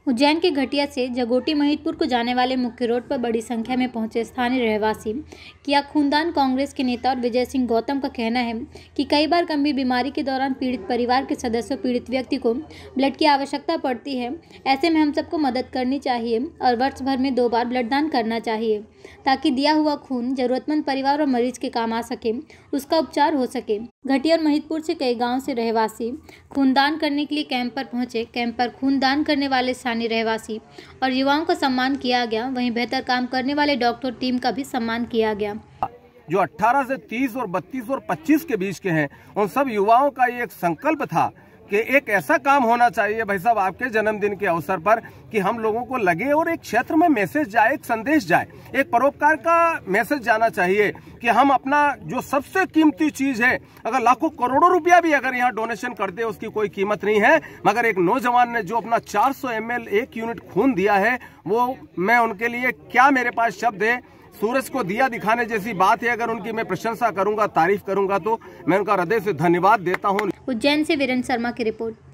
उज्जैन के घटिया से जगोटी महिदपुर को जाने वाले मुख्य रोड पर बड़ी संख्या में पहुंचे स्थानीय रहवासी किया खूनदान। कांग्रेस के नेता और विजय सिंह गौतम का कहना है कि कई बार गंभीर बीमारी के दौरान पीड़ित परिवार के सदस्यों पीड़ित व्यक्ति को ब्लड की आवश्यकता पड़ती है। ऐसे में हम सबको मदद करनी चाहिए और वर्ष भर में 2 बार ब्लड दान करना चाहिए ताकि दिया हुआ खून जरूरतमंद परिवार और मरीज के काम आ सके, उसका उपचार हो सके। घटिया और महिदपुर से कई गाँव से रहवासी खूनदान करने के लिए कैंप पर पहुंचे। कैंप पर खूनदान करने वाले स्थानीय रहवासी और युवाओं का सम्मान किया गया। वहीं बेहतर काम करने वाले डॉक्टर टीम का भी सम्मान किया गया। जो 18 से 30 और 32 और 25 के बीच के हैं, उन सब युवाओं का ये एक संकल्प था कि एक ऐसा काम होना चाहिए भाई साहब आपके जन्मदिन के अवसर पर कि हम लोगों को लगे और एक क्षेत्र में मैसेज जाए, एक संदेश जाए, एक परोपकार का मैसेज जाना चाहिए कि हम अपना जो सबसे कीमती चीज है, अगर लाखों करोड़ों रुपया भी अगर यहाँ डोनेशन कर दे उसकी कोई कीमत नहीं है, मगर एक नौजवान ने जो अपना 400 ml 1 यूनिट खून दिया है, वो मैं उनके लिए क्या मेरे पास शब्द है। सूरज को दिया दिखाने जैसी बात है। अगर उनकी मैं प्रशंसा करूंगा, तारीफ करूंगा तो मैं उनका हृदय से धन्यवाद देता हूं। उज्जैन से वीरेंद्र शर्मा की रिपोर्ट।